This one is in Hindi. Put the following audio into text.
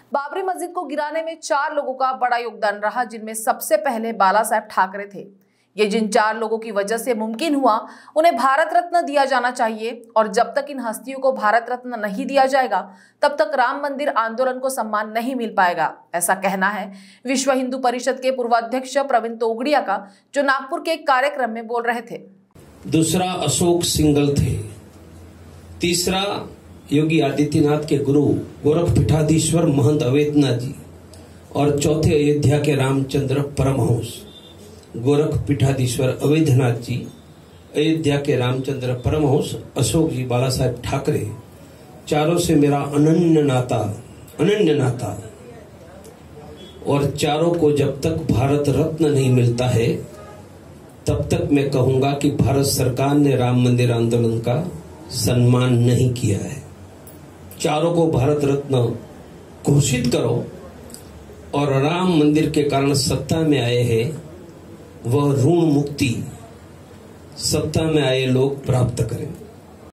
बाबरी मस्जिद को गिराने में 4 लोगों का बड़ा योगदान रहा, जिनमें सबसे पहले बाला साहेब ठाकरे थे। ये जिन 4 लोगों की वजह से मुमकिन हुआ, उन्हें भारत रत्न दिया जाना चाहिए। और जब तक इन हस्तियों को भारत रत्न नहीं दिया जाएगा, तब तक राम मंदिर आंदोलन को सम्मान नहीं मिल पाएगा। ऐसा कहना है विश्व हिंदू परिषद के पूर्व अध्यक्ष प्रवीण तोगड़िया का, जो नागपुर के एक कार्यक्रम में बोल रहे थे। दूसरा अशोक सिंगल थे। तीसरा योगी आदित्यनाथ के गुरु गोरखपीठाधीश्वर महंत अवैधनाथ जी। और चौथे अयोध्या के रामचंद्र परमहंस गोरखपीठाधीश्वर अवैधनाथ जी, अयोध्या के रामचंद्र परमहंस, अशोक जी, बाला साहेब ठाकरे। चारों से मेरा अनन्य नाता। और चारों को जब तक भारत रत्न नहीं मिलता है, तब तक मैं कहूंगा कि भारत सरकार ने राम मंदिर आंदोलन का सम्मान नहीं किया है। चारों को भारत रत्न घोषित करो और राम मंदिर के कारण सत्ता में आए हैं वह ऋण मुक्ति सत्ता में आए लोग प्राप्त करें।